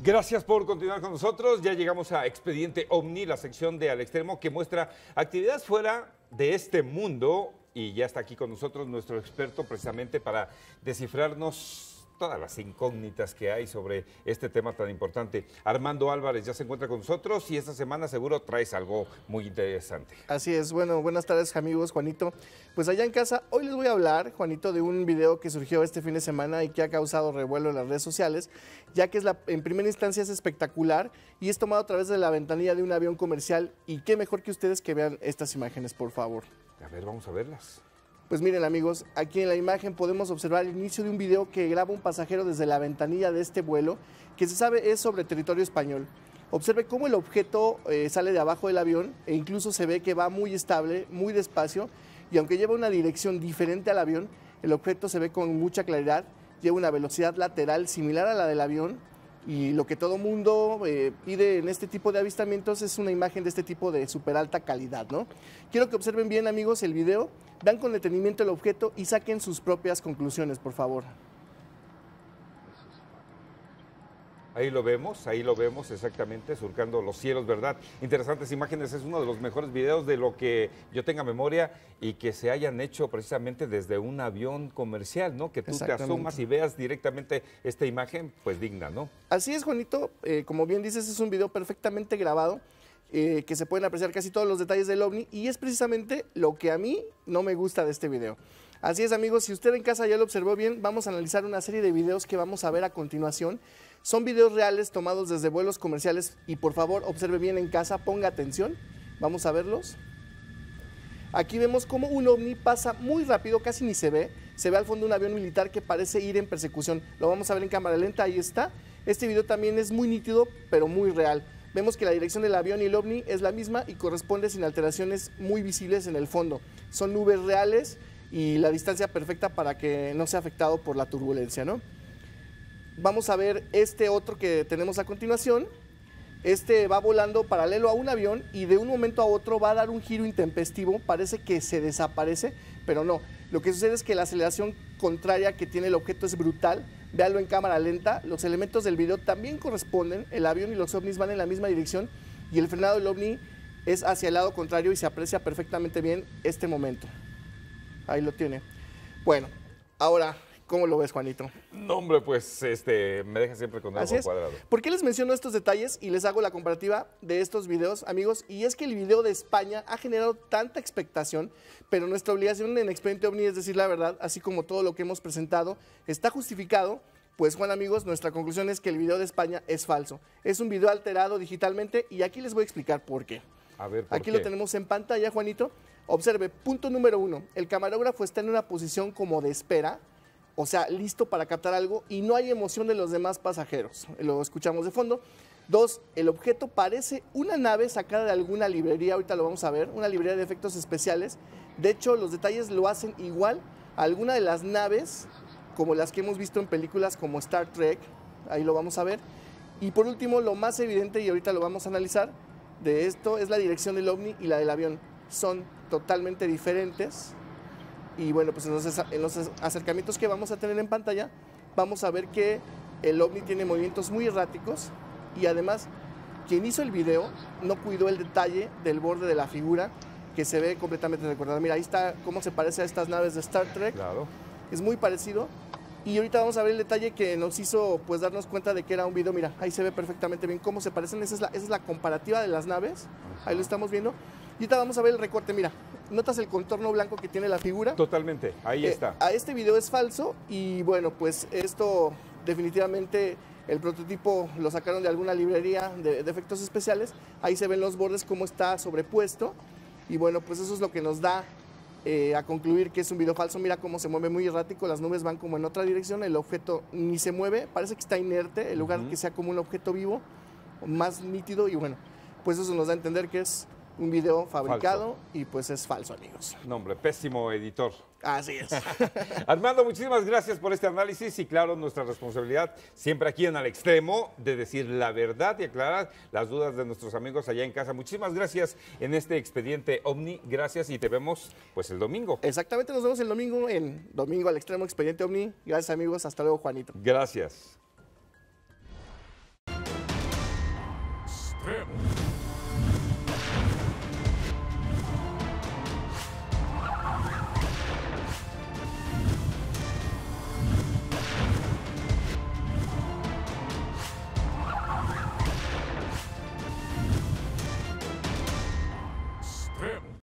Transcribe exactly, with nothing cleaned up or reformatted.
Gracias por continuar con nosotros. Ya llegamos a Expediente OVNI, la sección de Al Extremo que muestra actividades fuera de este mundo. Y ya está aquí con nosotros nuestro experto precisamente para descifrarnos todas las incógnitas que hay sobre este tema tan importante. Armando Álvarez ya se encuentra con nosotros y esta semana seguro traes algo muy interesante. Así es. Bueno, buenas tardes amigos, Juanito. Pues allá en casa, hoy les voy a hablar, Juanito, de un video que surgió este fin de semana y que ha causado revuelo en las redes sociales, ya que es la, en primera instancia es espectacular y es tomado a través de la ventanilla de un avión comercial. Y qué mejor que ustedes que vean estas imágenes, por favor. A ver, vamos a verlas. Pues miren amigos, aquí en la imagen podemos observar el inicio de un video que graba un pasajero desde la ventanilla de este vuelo, que se sabe es sobre territorio español. Observe cómo el objeto eh, sale de abajo del avión e incluso se ve que va muy estable, muy despacio, y aunque lleva una dirección diferente al avión, el objeto se ve con mucha claridad, lleva una velocidad lateral similar a la del avión, y lo que todo mundo eh, pide en este tipo de avistamientos es una imagen de este tipo de súper alta calidad, ¿no? Quiero que observen bien amigos el video, vean con detenimiento el objeto y saquen sus propias conclusiones, por favor. Ahí lo vemos, ahí lo vemos exactamente, surcando los cielos, ¿verdad? Interesantes imágenes, es uno de los mejores videos de lo que yo tenga memoria y que se hayan hecho precisamente desde un avión comercial, ¿no? Que tú te asumas y veas directamente esta imagen, pues digna, ¿no? Así es, Juanito, eh, como bien dices, es un video perfectamente grabado, eh, que se pueden apreciar casi todos los detalles del OVNI y es precisamente lo que a mí no me gusta de este video. Así es amigos, si usted en casa ya lo observó bien, vamos a analizar una serie de videos que vamos a ver a continuación. Son videos reales tomados desde vuelos comerciales y por favor observe bien en casa, ponga atención, vamos a verlos. Aquí vemos cómo un OVNI pasa muy rápido, casi ni se ve, se ve al fondo un avión militar que parece ir en persecución, lo vamos a ver en cámara lenta, ahí está. Este video también es muy nítido pero muy real. Vemos que la dirección del avión y el OVNI es la misma y corresponde sin alteraciones muy visibles en el fondo. Son nubes reales y la distancia perfecta para que no sea afectado por la turbulencia, ¿no? Vamos a ver este otro que tenemos a continuación. Este va volando paralelo a un avión y de un momento a otro va a dar un giro intempestivo, parece que se desaparece, pero no. Lo que sucede es que la aceleración contraria que tiene el objeto es brutal. Véanlo en cámara lenta, los elementos del video también corresponden, el avión y los ovnis van en la misma dirección y el frenado del ovni es hacia el lado contrario y se aprecia perfectamente bien este momento. Ahí lo tiene. Bueno, ahora, ¿cómo lo ves, Juanito? No, hombre, pues este, me deja siempre con el ojo cuadrado. ¿Por qué les menciono estos detalles y les hago la comparativa de estos videos, amigos? Y es que el video de España ha generado tanta expectación, pero nuestra obligación en Expediente OVNI es decir la verdad, así como todo lo que hemos presentado está justificado. Pues, Juan, amigos, nuestra conclusión es que el video de España es falso. Es un video alterado digitalmente y aquí les voy a explicar por qué. A ver, ¿por Aquí qué? lo tenemos en pantalla, Juanito. Observe, punto número uno, el camarógrafo está en una posición como de espera, o sea, listo para captar algo y no hay emoción de los demás pasajeros. Lo escuchamos de fondo. Dos, el objeto parece una nave sacada de alguna librería, ahorita lo vamos a ver, una librería de efectos especiales. De hecho, los detalles lo hacen igual a alguna de las naves, como las que hemos visto en películas como Star Trek, ahí lo vamos a ver. Y por último, lo más evidente, y ahorita lo vamos a analizar, de esto es la dirección del OVNI y la del avión. Son totalmente diferentes. Y bueno, pues en los, en los acercamientos que vamos a tener en pantalla, vamos a ver que el OVNI tiene movimientos muy erráticos y además quien hizo el video no cuidó el detalle del borde de la figura que se ve completamente recordada. Mira, ahí está cómo se parece a estas naves de Star Trek. Claro. Es muy parecido. Y ahorita vamos a ver el detalle que nos hizo pues darnos cuenta de que era un video. Mira, ahí se ve perfectamente bien cómo se parecen. Esa es la, esa es la comparativa de las naves. Ahí lo estamos viendo. Y ahorita vamos a ver el recorte. Mira, ¿notas el contorno blanco que tiene la figura? Totalmente, ahí eh, está. A este video es falso y bueno, pues esto definitivamente el prototipo lo sacaron de alguna librería de, de efectos especiales. Ahí se ven los bordes cómo está sobrepuesto y bueno, pues eso es lo que nos da eh, a concluir que es un video falso. Mira cómo se mueve muy errático, las nubes van como en otra dirección, el objeto ni se mueve, parece que está inerte, en lugar de que sea como un objeto vivo, más nítido y bueno, pues eso nos da a entender que es un video fabricado falso. Y pues es falso, amigos. No, hombre, pésimo editor. Así es. Armando, muchísimas gracias por este análisis y claro, nuestra responsabilidad siempre aquí en Al Extremo de decir la verdad y aclarar las dudas de nuestros amigos allá en casa. Muchísimas gracias en este Expediente OVNI, gracias y te vemos pues el domingo. Exactamente, nos vemos el domingo en Domingo al Extremo Expediente OVNI. Gracias amigos, hasta luego Juanito. Gracias. him.